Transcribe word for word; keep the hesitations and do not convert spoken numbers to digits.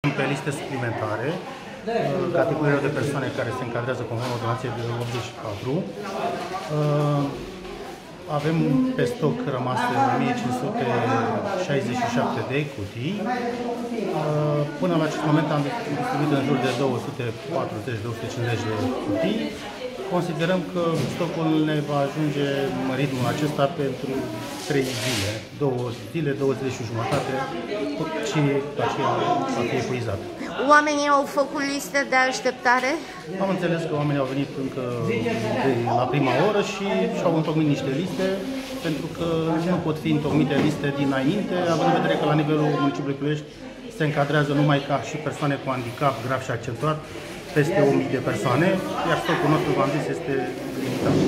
Pe liste suplimentare, categoriile de persoane care se încadrează conform ordonanței de optzeci și patru. Avem pe stoc rămase o mie cinci sute șaizeci și șapte de cutii. Până la acest moment am distribuit în jur de două sute patruzeci - două sute cincizeci de cutii. Considerăm că stocul ne va ajunge în ritmul acesta pentru trei zile, două zile, două zile și jumătate, și aceea va fi epuizat. Oamenii au făcut liste de așteptare? Am înțeles că oamenii au venit încă de la prima oră și și-au întocmit niște liste, pentru că nu pot fi întocmite liste dinainte, având în vedere că la nivelul municipiului Ploiești se încadrează numai ca și persoane cu handicap grav și accentuat, peste o mie de persoane, iar stocul nostru, v-am zis, este limitat.